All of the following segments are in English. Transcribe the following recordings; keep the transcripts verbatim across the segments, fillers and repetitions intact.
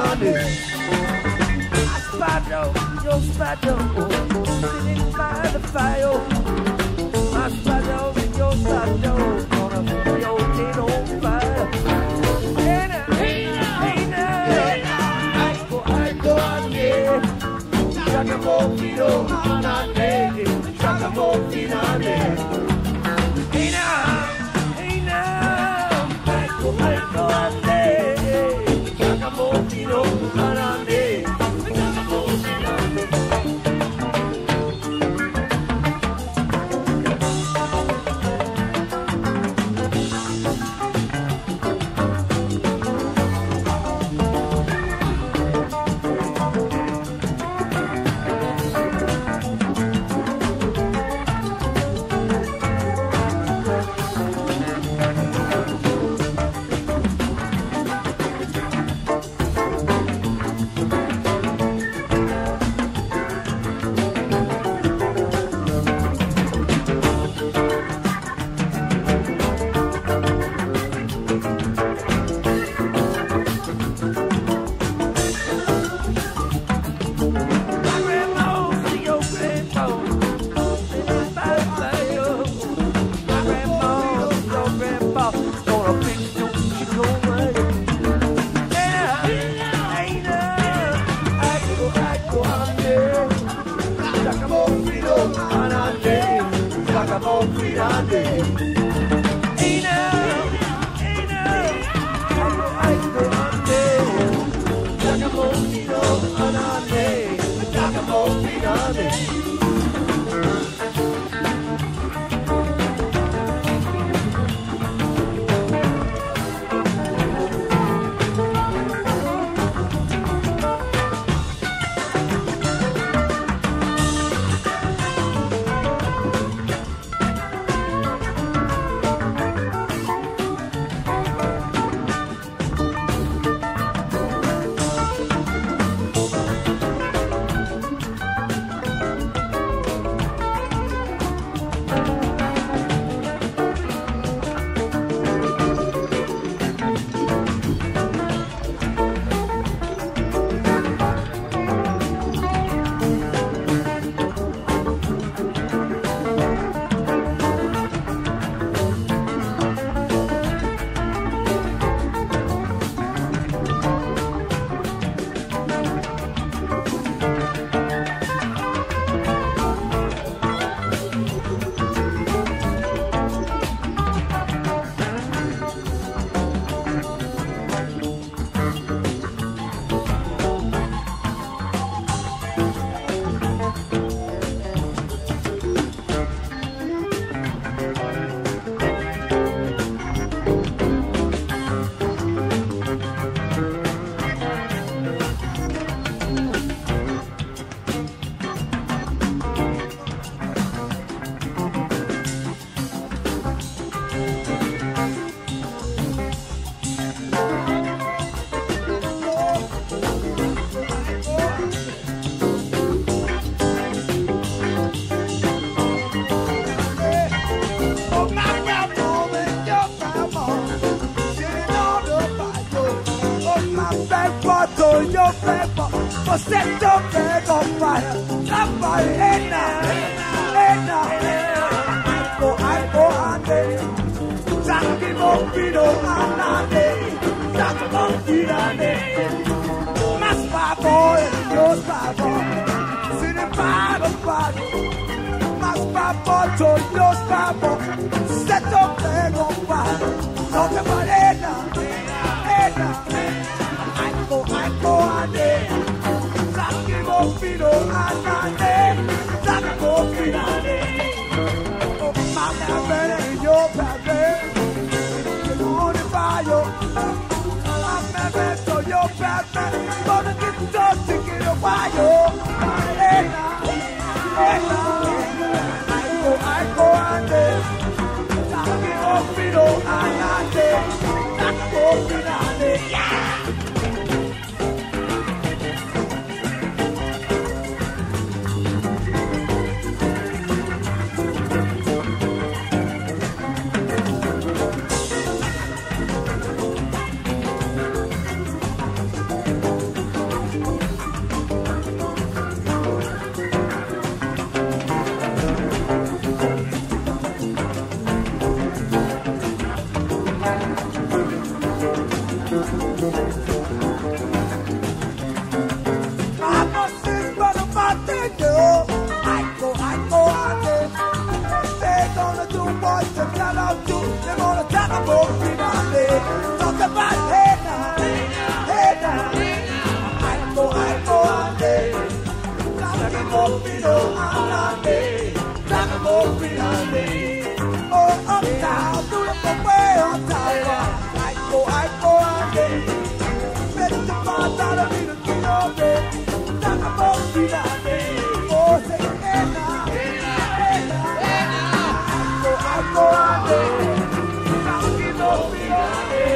finale. I spado, yo spado, sitting by the fire. My spado and your spado, gonna set your head on fire. Hey now, hey now, hey now, Iko Iko ane, chakamo fido anane, chakamo finale. Hey now, hey now, Iko Iko ane, chakamo fido anane, chakamo finale. Set your bag on fire. Somebody, hey now, hey now, Iko Iko ane, chakamo fido anane, chakamo finale. My spy boy, your spy boy, sitting by the fire. My spy boy told your spy boy, set your bag on fire. Talk about hey now, hey now, Iko Iko ane. Fido anane, chakamo finale. Oh, my baby, your baby, you want to buy your. My baby, so your baby, gonna get dirty, get a wire. Hey now, hey now, Iko Iko ane, chakamo fido anane, chakamo finale. Yeah. Talk about hey now, hey now. Iko, Iko, ande. Taki mopino ande. Taki mopino ande. Oh, uptown, do the way uptown. Iko, Iko, ande. Make the bar down and be the king of it. Taki mopino ande. Oh, say hey now, hey now, hey now. Iko, Iko, ande. Taki mopino ande.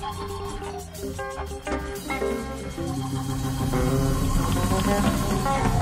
Thank you.